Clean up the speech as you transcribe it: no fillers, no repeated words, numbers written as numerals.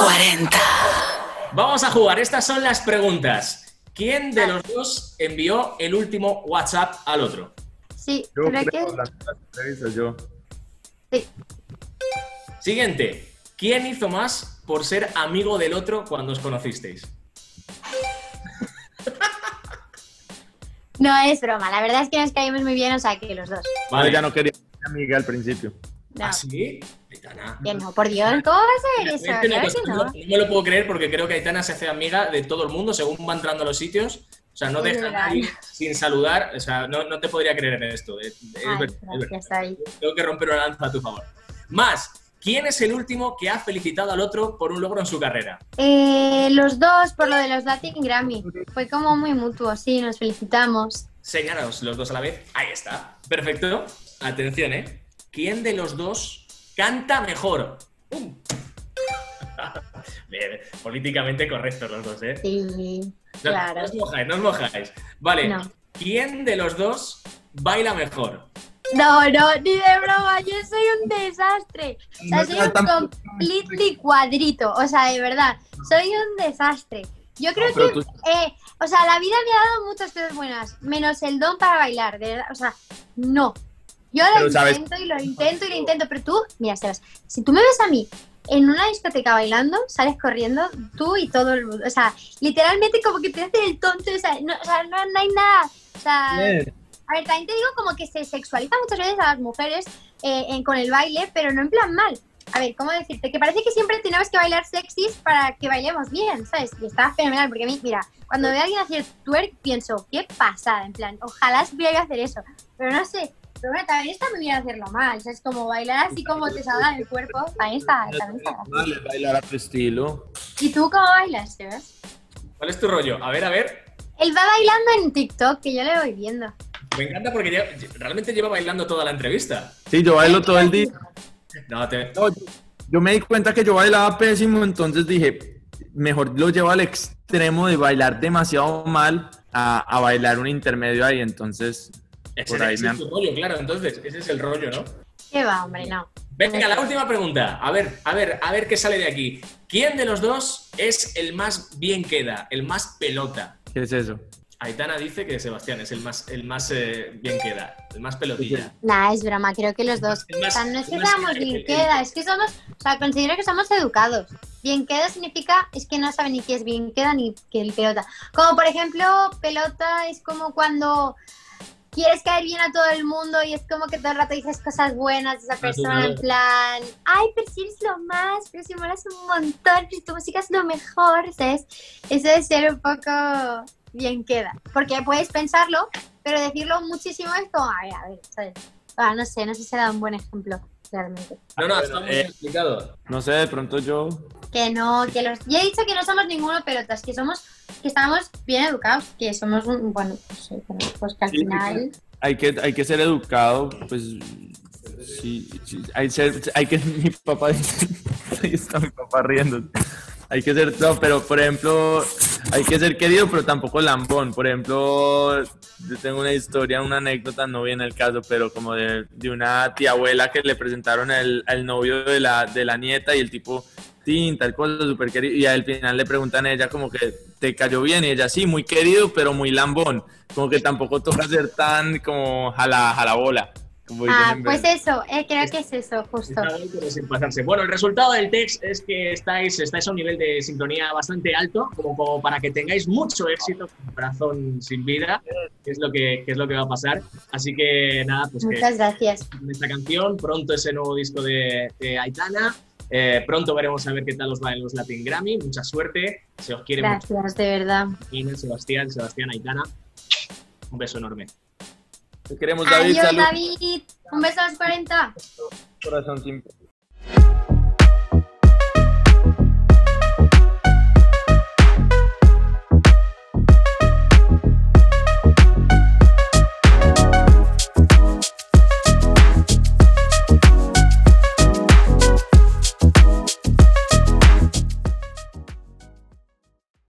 40. Vamos a jugar, estas son las preguntas. ¿Quién de los dos envió el último WhatsApp al otro? Sí, Yo creo creo que... las entrevistas, yo. Sí. Siguiente. ¿Quién hizo más por ser amigo del otro cuando os conocisteis? No es broma, la verdad es que nos caímos muy bien, o sea, que los dos. Vale. Ella no quería ser amiga al principio. No, ¿Ah, sí? Aitana. que no, por Dios, ¿cómo va a ser eso? Realmente Claro que no no. me lo puedo creer porque creo que Aitana se hace amiga de todo el mundo según va entrando a los sitios. O sea, no Es deja a verdad. nadie sin saludar. O sea, no te podría creer en esto. Es Ay, verdad, es verdad. gracias, ahí. Tengo que romper una lanza a tu favor. Más, ¿quién es el último que ha felicitado al otro por un logro en su carrera? Los dos, por lo de los Latin Grammy. Fue como muy mutuo, sí, nos felicitamos. Señalaos los dos a la vez. Ahí está. Perfecto. Atención, ¿eh? ¿Quién de los dos canta mejor? Bien, políticamente correctos los dos, ¿eh? Sí, No, claro. no os mojáis, no os mojáis. Vale, No. ¿quién de los dos baila mejor? No, ni de broma, yo soy un desastre. O sea, soy un completely cuadrito, o sea, de verdad, soy un desastre. Yo creo pero que, tú- o sea, la vida me ha dado muchas cosas buenas, menos el don para bailar, de verdad, o sea, no. Yo lo Pero, ¿sabes? intento y lo intento y lo intento, pero tú, mira, Sebas, si tú me ves a mí en una discoteca bailando, sales corriendo tú y todo el mundo, o sea, literalmente como que te hace el tonto, o sea, no hay nada, o sea... Bien. A ver, también te digo como que se sexualiza muchas veces a las mujeres con el baile, pero no en plan mal. A ver, ¿cómo decirte? Que parece que siempre tenemos que bailar sexys para que bailemos bien, ¿sabes? Y está fenomenal, porque a mí, mira, cuando veo a alguien hacer twerk, pienso, qué pasada, en plan, ojalá supiera yo hacer eso. Pero no sé, pero bueno, también está muy bien hacerlo mal, ¿sabes? Como bailar así como te salga del cuerpo, también está gracioso. Vale, bailar a tu estilo. ¿Y tú cómo bailas, Sebas? ¿Cuál es tu rollo? A ver. Él va bailando en TikTok, que yo le voy viendo. Me encanta porque realmente lleva bailando toda la entrevista. Sí, yo bailo todo el día. No, No, yo me di cuenta que yo bailaba pésimo, entonces dije, mejor lo llevo al extremo de bailar demasiado mal a bailar un intermedio ahí, entonces por ahí ese me es tu rollo, claro. Entonces, ese es el rollo, ¿no? ¿Qué va, hombre? No. Venga, la última pregunta. A ver qué sale de aquí. ¿Quién de los dos es el más bien queda, el más pelota? ¿Qué es eso? Aitana dice que Sebastián es el más bien queda, el más pelotilla. Nah, es broma, creo que los dos. El más- O sea, no es que el más- seamos bien queda, es que somos, o sea, considero que somos educados. Bien queda significa, es que no saben ni qué es bien queda ni qué es pelota. Como por ejemplo, pelota es como cuando quieres caer bien a todo el mundo y es como que todo el rato dices cosas buenas de esa persona, en plan, ay, pero si eres lo más, pero si molas un montón, pero tu música es lo mejor, ¿sabes? Eso de ser un poco bien queda. Porque puedes pensarlo, pero decirlo muchísimo es como, a ver, ¿sabes? Ah, no sé si da un buen ejemplo, realmente. No, está muy bien explicado. No sé, de pronto yo... Que no, que los... Yo he dicho que no somos ninguno pelotas, que estamos bien educados, que somos un... Bueno, pues, sí, pero pues que al Sí, final... Hay que ser educado, pues sí, hay que mi papá dice, ahí está mi papá riendo. Hay que ser, no, pero por ejemplo, hay que ser querido, pero tampoco lambón. Por ejemplo, yo tengo una historia, una anécdota, no viene el caso, pero como de una tía abuela que le presentaron al novio de la nieta y el tipo, tal cosa, súper querido, y al final le preguntan a ella como que te cayó bien, y ella sí, muy querido, pero muy lambón, como que tampoco toca ser tan como jala bola. Como dicen pues eso, creo que es eso, justo. Está bien, pero sin pasarse. Bueno, el resultado del text es que estáis a un nivel de sincronía bastante alto, como para que tengáis mucho éxito con Corazón sin vida, que es lo que va a pasar. Así que nada, pues Muchas gracias. con esta canción, pronto ese nuevo disco de Aitana, pronto veremos a ver qué tal os va en los Latin Grammy. Mucha suerte, se os quiere mucho. Gracias, de verdad. Ina, Sebastián, Aitana, un beso enorme. Te queremos, David. Adiós, Salud. David. Un beso a los 40. Corazón sin